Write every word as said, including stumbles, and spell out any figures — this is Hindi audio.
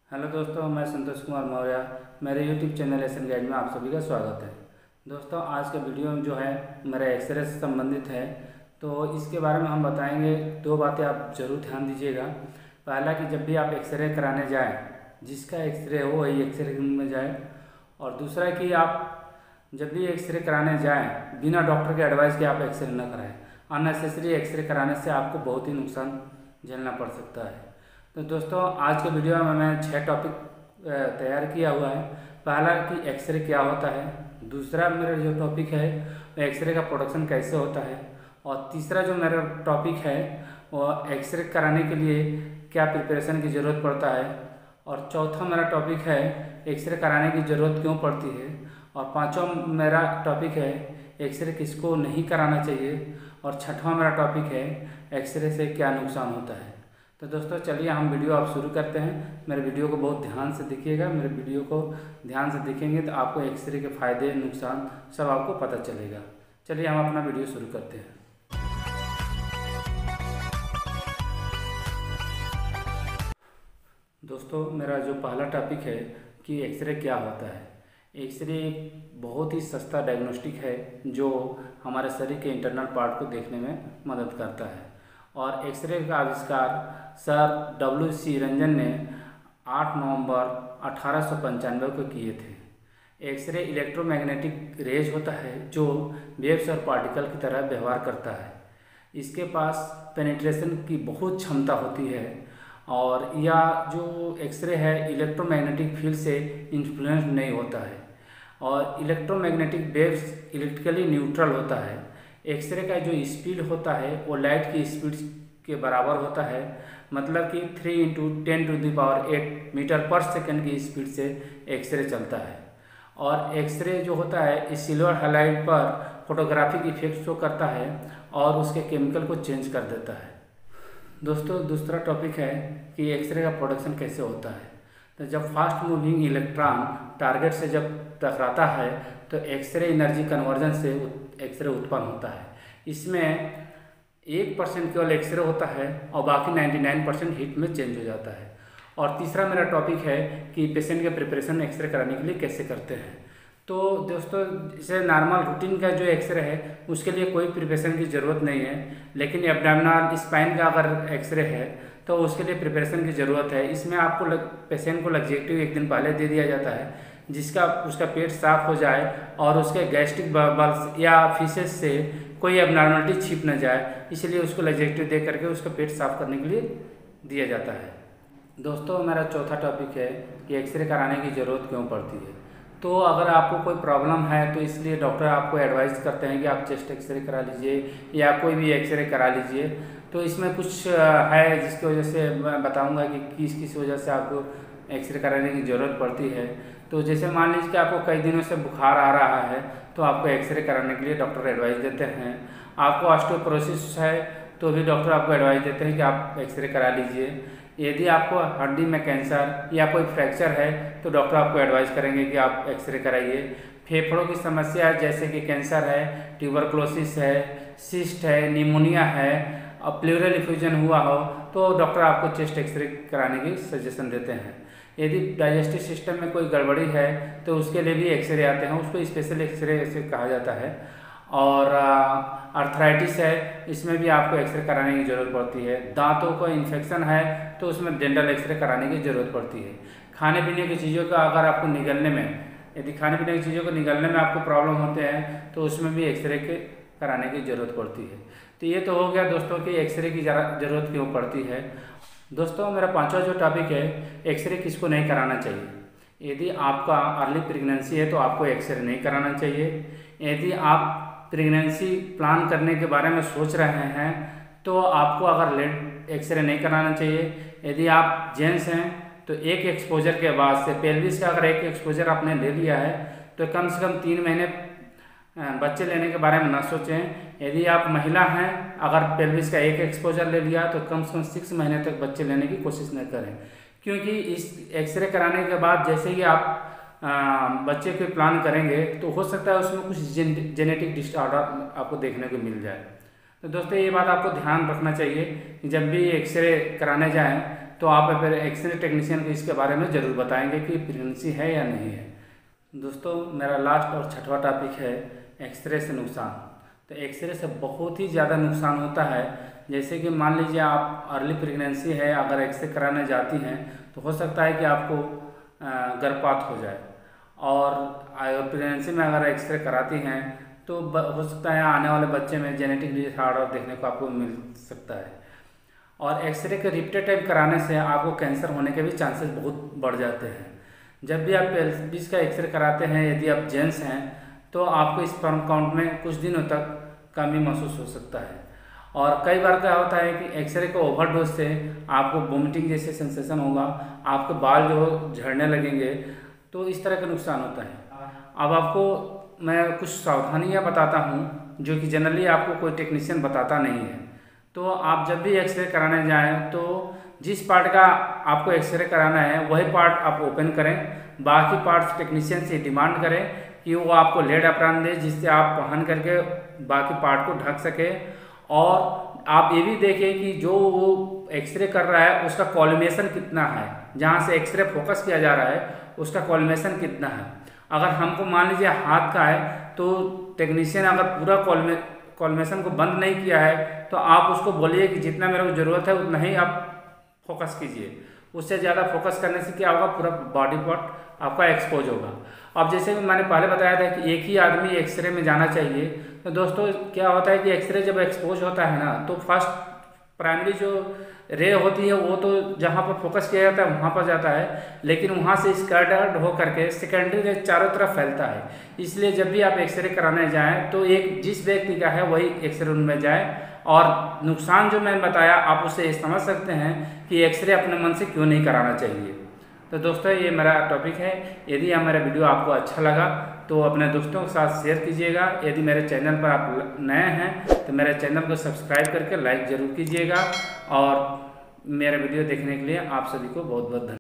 हेलो दोस्तों, मैं संतोष कुमार मौर्य। मेरे यूट्यूब चैनल एसन गाइड में आप सभी का स्वागत है। दोस्तों, आज का वीडियो जो है मेरा एक्सरे से संबंधित है। तो इसके बारे में हम बताएंगे। दो बातें आप जरूर ध्यान दीजिएगा। पहला कि जब भी आप एक्सरे कराने जाएं, जिसका एक्सरे हो वही एक्सरे रूम में जाए। और दूसरा कि आप जब भी एक्सरे कराने जाएँ, बिना डॉक्टर के एडवाइस के आप एक्सरे न कराएँ। अननेसेसरी एक्सरे कराने से आपको बहुत ही नुकसान झेलना पड़ सकता है। तो दोस्तों, आज के वीडियो में मैं छः टॉपिक तैयार किया हुआ है। पहला कि एक्सरे क्या होता है, दूसरा मेरा जो टॉपिक है वो एक्सरे का प्रोडक्शन कैसे होता है, और तीसरा जो मेरा टॉपिक है वो एक्सरे कराने के लिए क्या प्रिपरेशन की ज़रूरत पड़ता है, और चौथा मेरा टॉपिक है एक्सरे कराने की ज़रूरत क्यों पड़ती है, और पाँचवा मेरा टॉपिक है एक्सरे किसको नहीं कराना चाहिए, और छठवां मेरा टॉपिक है एक्सरे से क्या नुकसान होता है। तो दोस्तों, चलिए हम वीडियो आप शुरू करते हैं। मेरे वीडियो को बहुत ध्यान से देखिएगा। मेरे वीडियो को ध्यान से देखेंगे तो आपको एक्सरे के फ़ायदे नुकसान सब आपको पता चलेगा। चलिए हम अपना वीडियो शुरू करते हैं। दोस्तों, मेरा जो पहला टॉपिक है कि एक्सरे क्या होता है। एक्सरे एक बहुत ही सस्ता डायग्नोस्टिक है जो हमारे शरीर के इंटरनल पार्ट को देखने में मदद करता है। और एक्सरे का आविष्कार सर डब्ल्यू सी रंजन ने आठ नवंबर अठारह सौ पंचानवे को किए थे। एक्सरे इलेक्ट्रोमैग्नेटिक रेज होता है जो वेव्स और पार्टिकल की तरह व्यवहार करता है। इसके पास पेनिट्रेशन की बहुत क्षमता होती है, और यह जो एक्सरे है इलेक्ट्रोमैग्नेटिक फील्ड से इन्फ्लुएंस नहीं होता है, और इलेक्ट्रोमैग्नेटिक वेव्स इलेक्ट्रिकली न्यूट्रल होता है। एक्सरे का जो स्पीड होता है वो लाइट की स्पीड के बराबर होता है, मतलब कि three into ten to the power eight metre per second की स्पीड से एक्सरे चलता है। और एक्सरे जो होता है इस सिल्वर हैलाइड पर फोटोग्राफिक इफेक्ट शो करता है और उसके केमिकल को चेंज कर देता है। दोस्तों, दूसरा टॉपिक है कि एक्सरे का प्रोडक्शन कैसे होता है। तो जब फास्ट मूविंग इलेक्ट्रॉन टारगेट से जब टकराता है तो एक्सरे एनर्जी कन्वर्जन से एक्सरे उत्पन्न होता है। इसमें एक परसेंट केवल एक्सरे होता है और बाकी निन्यानवे परसेंट हीट में चेंज हो जाता है। और तीसरा मेरा टॉपिक है कि पेशेंट के प्रिपरेशन एक्सरे कराने के लिए कैसे करते हैं। तो दोस्तों, जैसे नॉर्मल रूटीन का जो एक्सरे है उसके लिए कोई प्रिपरेशन की ज़रूरत नहीं है, लेकिन एब्डोमिनल स्पाइन का अगर एक्सरे है तो उसके लिए प्रिपरेशन की ज़रूरत है। इसमें आपको लग, पेशेंट को लग्जेक्टिव एक दिन पहले दे दिया जाता है, जिसका उसका पेट साफ हो जाए और उसके गैस्ट्रिक बबल्स या फीसेस से कोई एबनॉर्मलिटी छिप न जाए, इसलिए उसको लग्जेक्टिव दे करके उसका पेट साफ करने के लिए दिया जाता है। दोस्तों, मेरा चौथा टॉपिक है कि एक्सरे कराने की ज़रूरत क्यों पड़ती है। तो अगर आपको कोई प्रॉब्लम है तो इसलिए डॉक्टर आपको एडवाइस करते हैं कि आप चेस्ट एक्सरे करा लीजिए या कोई भी एक्सरे करा लीजिए। तो इसमें कुछ है जिसकी वजह से मैं बताऊंगा कि किस किस वजह से आपको एक्सरे कराने की ज़रूरत पड़ती है। तो जैसे मान लीजिए कि आपको कई दिनों से बुखार आ रहा है तो आपको एक्सरे कराने के लिए डॉक्टर एडवाइस देते हैं। आपको ऑस्टियोपोरोसिस है तो भी डॉक्टर आपको एडवाइस देते हैं कि आप एक्सरे करा लीजिए। यदि आपको हड्डी में कैंसर या कोई फ्रैक्चर है तो डॉक्टर आपको एडवाइस करेंगे कि आप एक्सरे कराइए। फेफड़ों की समस्या है जैसे कि कैंसर है, ट्यूबरक्लोसिस है, सिस्ट है, निमोनिया है, और प्लूरल इफ्यूजन हुआ हो तो डॉक्टर आपको चेस्ट एक्सरे कराने की सजेशन देते हैं। यदि डाइजेस्टिव सिस्टम में कोई गड़बड़ी है तो उसके लिए भी एक्सरे आते हैं, उसको स्पेशल एक्सरे ऐसे कहा जाता है। और अर्थराइटिस है, इसमें भी आपको एक्सरे कराने की ज़रूरत पड़ती है। दांतों को इन्फेक्शन है तो उसमें डेंटल एक्सरे कराने की ज़रूरत पड़ती है। खाने पीने की चीज़ों का अगर आपको निगलने में यदि खाने पीने की चीज़ों को निगलने में आपको प्रॉब्लम होते हैं तो उसमें भी एक्सरे के कराने की ज़रूरत पड़ती है। तो ये तो हो गया दोस्तों कि एक्सरे की ज़रूरत क्यों पड़ती है। दोस्तों, मेरा पांचवा जो टॉपिक है एक्सरे किसको नहीं कराना चाहिए। यदि आपका अर्ली प्रेगनेंसी है तो आपको एक्सरे नहीं कराना चाहिए। यदि आप प्रेगनेंसी प्लान करने के बारे में सोच रहे हैं तो आपको अगर लेट एक्सरे नहीं कराना चाहिए। यदि आप जेंट्स हैं तो एक एक्सपोजर के बाद से पेल्विस का अगर एक एक्सपोजर आपने ले लिया है तो कम से कम तीन महीने बच्चे लेने के बारे में ना सोचें। यदि आप महिला हैं, अगर पेल्विस का एक एक्सपोजर ले लिया तो कम से कम सिक्स महीने तक बच्चे लेने की कोशिश न करें, क्योंकि इस एक्सरे कराने के बाद जैसे ही आप आ, बच्चे के प्लान करेंगे तो हो सकता है उसमें कुछ जेनेटिक डिसऑर्डर आपको देखने को मिल जाए। तो दोस्तों, ये बात आपको ध्यान रखना चाहिए कि जब भी एक्सरे कराने जाएं तो आप फिर एक्सरे टेक्नीशियन को इसके बारे में ज़रूर बताएंगे कि प्रेगनेंसी है या नहीं है। दोस्तों, मेरा लास्ट और छठवां टॉपिक है एक्सरे से नुकसान। तो एक्सरे से बहुत ही ज़्यादा नुकसान होता है। जैसे कि मान लीजिए आप अर्ली प्रेगनेंसी है, अगर एक्सरे कराने जाती हैं तो हो सकता है कि आपको गर्भपात हो जाए, और प्रेगनेंसी में अगर एक्सरे कराती हैं तो हो सकता है आने वाले बच्चे में जेनेटिक डिसऑर्डर देखने को आपको मिल सकता है। और एक्सरे के रिपीटेड टाइम कराने से आपको कैंसर होने के भी चांसेस बहुत बढ़ जाते हैं। जब भी आप पेल्विस का एक्सरे कराते हैं, यदि आप जेंट्स हैं, तो आपको स्पर्म काउंट में कुछ दिनों तक कमी महसूस हो सकता है। और कई बार क्या होता है कि एक्सरे के ओवरडोज से आपको वोमिटिंग जैसे सेंसेशन होगा, आपके बाल जो झड़ने लगेंगे, तो इस तरह का नुकसान होता है। अब आपको मैं कुछ सावधानियां बताता हूं जो कि जनरली आपको कोई टेक्नीशियन बताता नहीं है। तो आप जब भी एक्सरे कराने जाएं तो जिस पार्ट का आपको एक्सरे कराना है वही पार्ट आप ओपन करें, बाकी पार्ट्स टेक्नीशियन से डिमांड करें कि वो आपको लेड अपरान दे, जिससे आप पहन करके बाकी पार्ट को ढक सके। और आप ये भी देखें कि जो वो एक्सरे कर रहा है उसका कॉलिमेशन कितना है, जहाँ से एक्सरे फोकस किया जा रहा है उसका कॉलिमेशन कितना है। अगर हमको मान लीजिए हाथ का है तो टेक्नीशियन अगर पूरा कॉलमे कॉलमेशन को बंद नहीं किया है तो आप उसको बोलिए कि जितना मेरे को ज़रूरत है उतना ही आप फोकस कीजिए। उससे ज़्यादा फोकस करने से क्या होगा, पूरा बॉडी पार्ट आपका एक्सपोज होगा। अब जैसे कि मैंने पहले बताया था कि एक ही आदमी एक्सरे में जाना चाहिए। तो दोस्तों क्या होता है कि एक्सरे जब एक्सपोज होता है ना, तो फर्स्ट प्राइमरी जो रे होती है वो तो जहाँ पर फोकस किया जाता है वहाँ पर जाता है, लेकिन वहाँ से स्कैटर्ड हो करके सेकेंडरी रे चारों तरफ फैलता है। इसलिए जब भी आप एक्सरे कराने जाएं तो एक जिस व्यक्ति का है वही एक्सरे रूम में जाए। और नुकसान जो मैंने बताया आप उससे समझ सकते हैं कि एक्सरे अपने मन से क्यों नहीं कराना चाहिए। तो दोस्तों, ये मेरा टॉपिक है। यदि यह मेरा वीडियो आपको अच्छा लगा तो अपने दोस्तों के साथ शेयर कीजिएगा। यदि मेरे चैनल पर आप नए हैं तो मेरे चैनल को सब्सक्राइब करके लाइक ज़रूर कीजिएगा। और मेरा वीडियो देखने के लिए आप सभी को बहुत बहुत धन्यवाद।